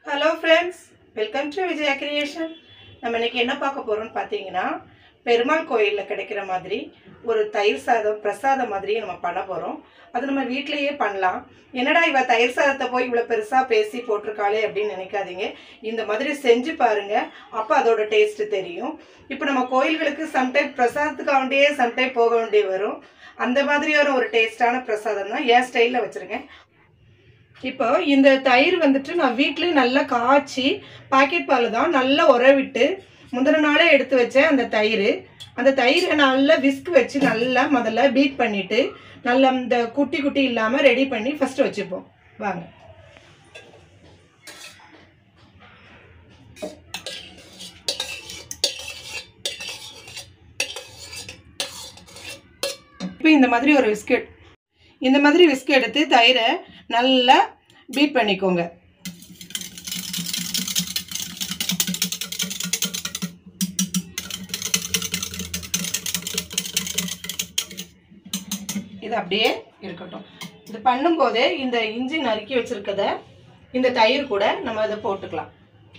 Hello friends, welcome to Vijaya creation. நம்ம இன்னைக்கு என்ன பார்க்க போறோம்னு பாத்தீங்கன்னா பெருமாள் கோயில்ல கிடைக்கிற மாதிரி ஒரு தயிர் சாதம் பிரசாதம் மாதிரி நம்ம பண்ண போறோம். அது நம்ம வீட்லயே பண்ணலாம். என்னடா இவ தயிர் சாதத்தை போய் இவ்வளவு பெருசா பேசி போட்டுருக்காளே அப்படின்னு நினைக்காதீங்க. இந்த மாதிரி செஞ்சு பாருங்க. அப்ப அதோட டேஸ்ட் தெரியும். இப்போ நம்ம கோயில்களுக்கு சம்டைம் பிரசாதத்துக்காண்டியே சம்டைம் போக வேண்டிய வரும். அந்த மாதிரியான ஒரு டேஸ்டான பிரசாதம் தான் என் ஸ்டைல்ல வச்சிருக்கேன். இப்போ இந்த தயிர் வந்துட்டு நான் வீட்டிலே நல்லா காய்ச்சி பாக்கெட் பால் தான் நல்லா உரவிட்டு முந்தின நாளே எடுத்து வச்சேன். அந்த தயிரை நல்லா விஸ்க் வச்சு நல்லா முதல்ல பீட் பண்ணிட்டு நல்லா இந்த குட்டி குட்டி இல்லாமல் ரெடி பண்ணி ஃபர்ஸ்ட் வச்சுப்போம். வாங்க. இப்போ இந்த மாதிரி ஒரு விஸ்க் எடுத்து தயிரை நல்லா பீட் பண்ணிக்கோங்க. இது அப்படியே இருக்கட்டும். இது பண்ணும்போதே இந்த இஞ்சி நறுக்கி வச்சிருக்கத இந்த தயிர் கூட நம்ம இதை போட்டுக்கலாம்.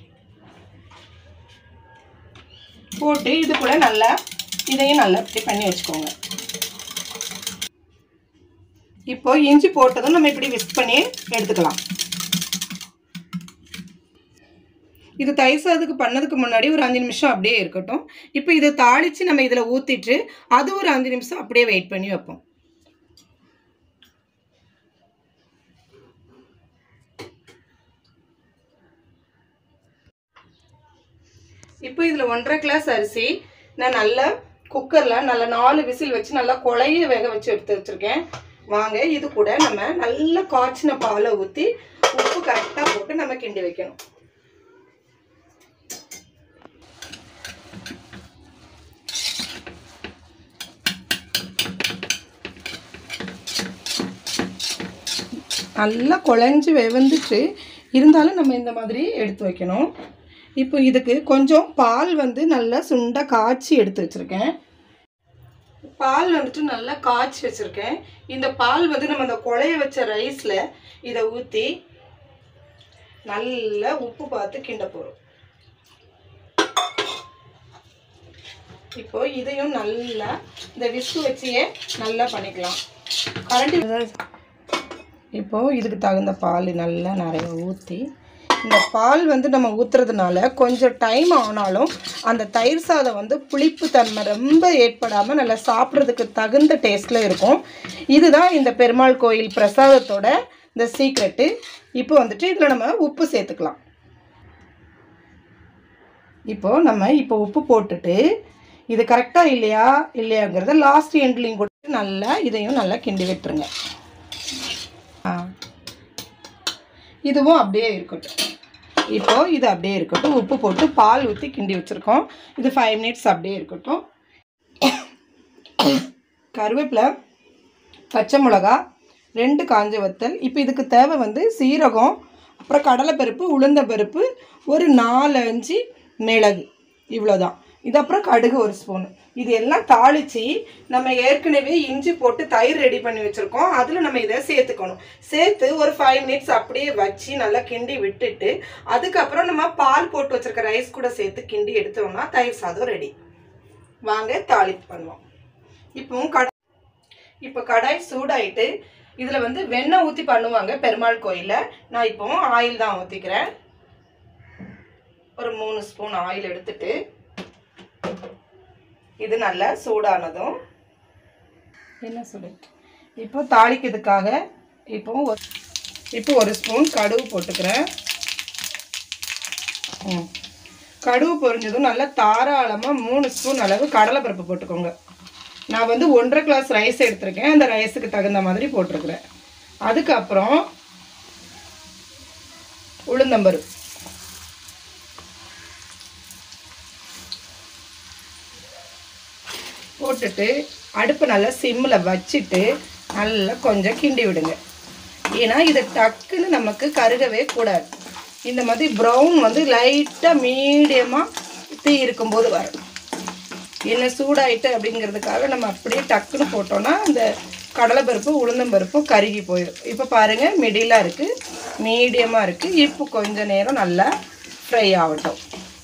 போட்டு இது கூட நல்லா இதையும் நல்லா இப்படி பண்ணி வச்சுக்கோங்க. இப்போ இஞ்சி போட்டதும் நம்ம இப்படி விஸ்க் பண்ணி எடுத்துக்கலாம். இது தயிர் சாதத்துக்கு பண்ணதுக்கு முன்னாடி ஒரு 5 நிமிஷம் அப்படியே இருக்கட்டும். இப்போ இதை தாளித்து நம்ம இதில் ஊற்றிட்டு அது ஒரு 5 நிமிஷம் அப்படியே வெயிட் பண்ணி வைப்போம். இப்போ இதில் 1.5 கிளாஸ் அரிசி நான் நல்லா குக்கரில் நல்லா 4 விசில் வச்சு நல்லா குழைய வேக வச்சு எடுத்து வச்சுருக்கேன். வாங்க, இது கூட நம்ம நல்ல காய்ச்சின பாலை ஊற்றி உப்பு கரெக்டாக போட்டு நம்ம கிண்டி வைக்கணும். நல்லா குழஞ்சி வெந்துட்டு இருந்தாலும் நம்ம இந்த மாதிரி எடுத்து வைக்கணும். இப்போ இதுக்கு கொஞ்சம் பால் நல்லா சுண்டா காய்ச்சி எடுத்து வச்சுருக்கேன். பால் நல்லா காய்ச்சி வச்சுருக்கேன். இந்த பால் நம்ம அந்த குழைய வச்ச ரைஸில் இதை ஊற்றி நல்லா உப்பு பார்த்து கிண்ட போகிறோம். இப்போ இதையும் நல்லா இந்த விஸ்கு வச்சியே நல்லா பண்ணிக்கலாம். கரண்டி இப்போ இதுக்கு தகுந்த பால் நல்லா நிறைய ஊற்றி இந்த பால் நம்ம ஊற்றுறதுனால கொஞ்சம் டைம் ஆனாலும் அந்த தயிர் சாதம் புளிப்பு தன்மை ரொம்ப ஏற்படாமல் நல்லா சாப்பிட்றதுக்கு தகுந்த டேஸ்ட்டில் இருக்கும். இதுதான் இந்த பெருமாள் கோயில் பிரசாதத்தோட இந்த சீக்ரெட்டு. இப்போ இதில் நம்ம உப்பு சேர்த்துக்கலாம். இப்போ உப்பு போட்டுட்டு இது கரெக்டாக இல்லையாங்கிறத லாஸ்ட் எண்ட்லையும் கொடுத்து நல்லா இதையும் நல்லா கிண்டி விட்டுருங்க. இதுவும் அப்படியே இருக்கட்டும். இப்போ இது அப்படியே இருக்கட்டும். உப்பு போட்டு பால் ஊற்றி கிண்டி வச்சுருக்கோம். இது 5 மினிட்ஸ் அப்படியே இருக்கட்டும். கருவேப்பிலை, பச்சை மிளகா, 2 காஞ்ச வத்தல். இப்போ இதுக்கு தேவை சீரகம், அப்புறம் கடலைப்பருப்பு, உளுந்தம்பருப்பு, ஒரு 4-5 மிளகு, இவ்வளோதான். இது அப்புறம் கடுகு 1 ஸ்பூன். இது எல்லாம் தாளித்து நம்ம ஏற்கனவே இஞ்சி போட்டு தயிர் ரெடி பண்ணி வச்சுருக்கோம். அதில் நம்ம இதை சேர்த்துக்கணும். சேர்த்து ஒரு 5 மினிட்ஸ் அப்படியே வச்சு நல்லா கிண்டி விட்டுட்டு அதுக்கப்புறம் நம்ம பால் போட்டு வச்சுருக்க ரைஸ் கூட சேர்த்து கிண்டி எடுத்தோம்னா தயிர் சாதம் ரெடி. வாங்க தாளிப்பு பண்ணுவோம். இப்போ கடாய் சூடாயிட்டு இதில் வெண்ணெய் ஊற்றி பண்ணுவாங்க பெருமாள் கோயிலில். நான் இப்போ ஆயில் தான் ஊற்றிக்கிறேன். ஒரு 3 ஸ்பூன் ஆயில் எடுத்துட்டு இது நல்லா சூடானதும் என்ன சொல்லிட்டு இப்போ தாளிக்கிறதுக்காக இப்போ 1 ஸ்பூன் கடுகு போட்டுக்கிறேன். கடுகு பொரிஞ்சதும் நல்லா தாராளமாக 3 ஸ்பூன் அளவு கடலைப்பருப்பு போட்டுக்கோங்க. நான் 1.5 கிளாஸ் ரைஸ் எடுத்திருக்கேன். அந்த ரைஸுக்கு தகுந்த மாதிரி போட்டிருக்கிறேன். அதுக்கப்புறம் உளுந்தம்பருப்பு போட்டுட்டு அடுப்பு நல்லா சிம்மில் வச்சுட்டு நல்லா கொஞ்சம் கிண்டி விடுங்க. ஏன்னா இது டக்குன்னு நமக்கு கருகவே கூடாது. இந்த மாதிரி ப்ரௌன் லைட்டாக மீடியமாக தீ இருக்கும்போது வரும். என்ன சூடாயிட்டு அப்படிங்கிறதுக்காக நம்ம அப்படியே டக்குன்னு போட்டோன்னா அந்த கடலை பருப்பு உளுந்தம் பருப்பு கருகி போயிடும். இப்போ பாருங்கள் மிடிலாக இருக்குது. மீடியமாக இருக்குது. இப்போ கொஞ்ச நேரம் நல்லா ஃப்ரை ஆகட்டும்.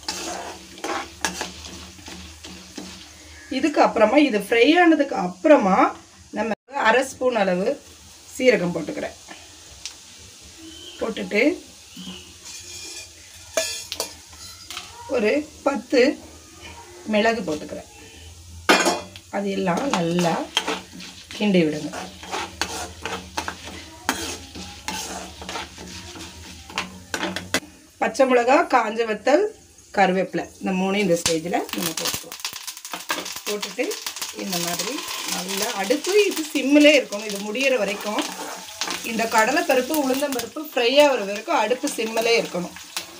இதுக்கு அப்புறமா இது ஃப்ரை ஆனதுக்கு அப்புறமா நம்ம 1/2 ஸ்பூன் அளவு சீரகம் போட்டுக்கிறேன். போட்டுட்டு ஒரு 10 மிளகு போட்டுக்கிறேன். அது எல்லாம் நல்லா கிண்டி விடுங்க. பச்சை மிளகா, காஞ்ச வத்தல், கருவேப்பிலை, இந்த 3 இந்த ஸ்டேஜில் நம்ம போட்டுக்கலாம். போட்டுட்டு இந்த மாதிரி நல்லா அடுப்பு இது சிம்மிலே இருக்கணும். இது முடிகிற வரைக்கும் இந்த கடலைப்பருப்பு உளுந்தம்பருப்பு ஃப்ரை ஆகிற வரைக்கும் அடுப்பு சிம்மிலே இருக்கணும்.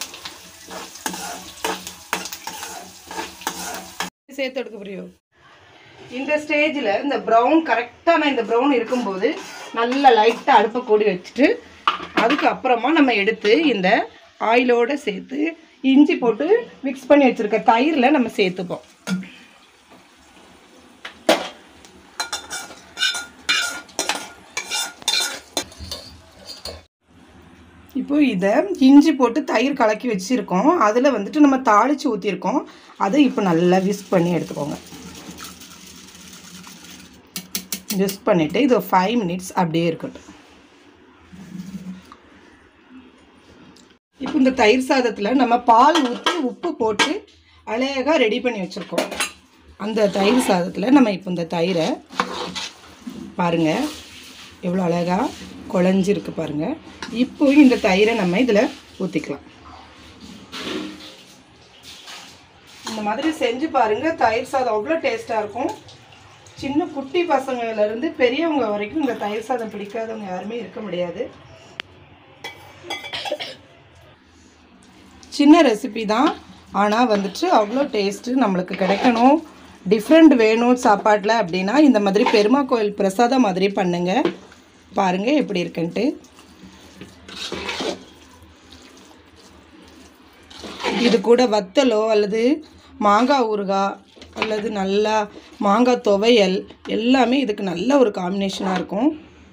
சேர்த்து எடுக்க புரியும். இந்த ஸ்டேஜில் இந்த ப்ரௌன் கரெக்டாக நான் இந்த ப்ரௌன் இருக்கும்போது நல்லா லைட்டாக அடுப்பை கூடி வச்சுட்டு அதுக்கப்புறமா நம்ம எடுத்து இந்த ஆயிலோடு சேர்த்து இஞ்சி போட்டு மிக்ஸ் பண்ணி வச்சுருக்க தயிரில் நம்ம சேர்த்துப்போம். இப்போ இதை இஞ்சி போட்டு தயிர் கலக்கி வச்சுருக்கோம். அதில் வந்துட்டு நம்ம தாளித்து ஊற்றிருக்கோம். அதை இப்போ நல்லா விஸ்க் பண்ணி எடுத்துக்கோங்க. விஸ்க் பண்ணிவிட்டு இது 5 மினிட்ஸ் அப்படியே இருக்கட்டும். இப்போ இந்த தயிர் சாதத்தில் நம்ம பால் ஊற்றி உப்பு போட்டு அழகாக ரெடி பண்ணி வச்சுருக்கோம். அந்த தயிர் சாதத்தில் நம்ம இப்போ இந்த தயிரை பாருங்கள் எவ்வளோ அழகாக குழஞ்சிருக்கு பாருங்கள். இப்போ இந்த தயிரை நம்ம இதில் ஊற்றிக்கலாம். இந்த மாதிரி செஞ்சு பாருங்கள். தயிர் சாதம் அவ்வளோ டேஸ்ட்டாக இருக்கும். சின்ன குட்டி பசங்கள்லேருந்து பெரியவங்க வரைக்கும் இந்த தயிர் சாதம் பிடிக்காதவங்க யாருமே இருக்க முடியாது. சின்ன ரெசிபி தான், ஆனால் வந்துட்டு அவ்வளோ டேஸ்ட்டு நம்மளுக்கு கிடைக்கணும். டிஃப்ரெண்ட் வேணும் சாப்பாட்டில் அப்படின்னா இந்த மாதிரி பெருமாள் கோயில் பிரசாதம் மாதிரி பண்ணுங்கள். பாருங்கள் எப்படி இருக்குன்ட்டு. இது கூட வத்தலோ அல்லது மாங்காய் ஊறுகாய் அல்லது நல்லா மாங்காய் துவையல் எல்லாமே இதுக்கு நல்ல ஒரு காம்பினேஷனாக இருக்கும்.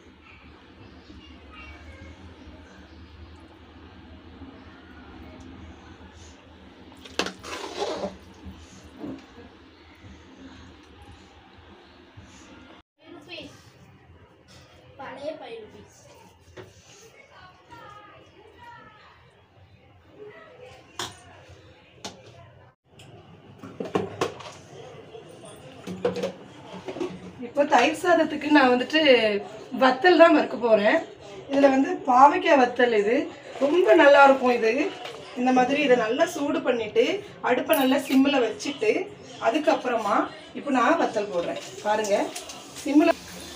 இப்போ தயிர் சாதத்துக்கு நான் வந்துட்டு வத்தல் தான் வறுக்க போகிறேன். இதில் வந்து பாவைக்காய் வத்தல் இது ரொம்ப நல்லாயிருக்கும். இது இந்த மாதிரி இதை நல்லா சூடு பண்ணிவிட்டு அடுப்பை நல்லா சிம்மில் வச்சுட்டு அதுக்கப்புறமா இப்போ நான் வத்தல் போடுறேன். பாருங்கள் சிம்மில்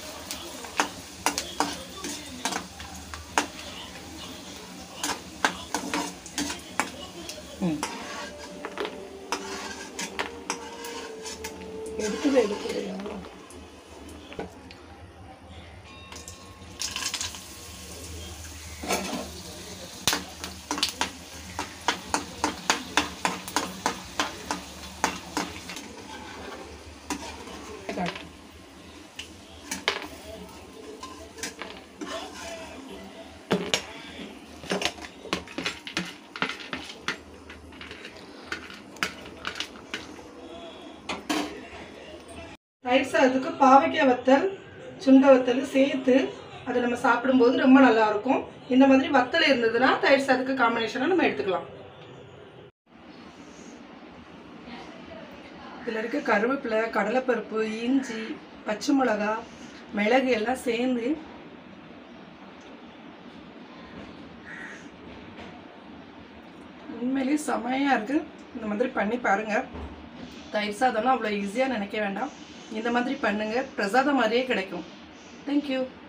எடுக்குது தயிர் சாதத்துக்கு பாவைக்காய் வத்தல் சுண்டை வத்தல் சேர்த்து அதை நம்ம சாப்பிடும்போது ரொம்ப நல்லாயிருக்கும். இந்த மாதிரி வத்தல் இருந்ததுன்னா தயிர் சாதத்துக்கு காம்பினேஷனாக நம்ம எடுத்துக்கலாம். இதில் இருக்க கருவேப்பிலை, கடலைப்பருப்பு, இஞ்சி, பச்சை மிளகா, மிளகு எல்லாம் சேர்ந்து உண்மையிலேயே செமையாக இருக்குது. இந்த மாதிரி பண்ணி பாருங்கள். தயிர் சாதம்னா அவ்வளோ ஈஸியாக நினைக்க வேண்டாம். இந்த மாதிரி பண்ணுங்கள். பிரசாதம் மாதிரியே கிடைக்கும். தேங்க்யூ.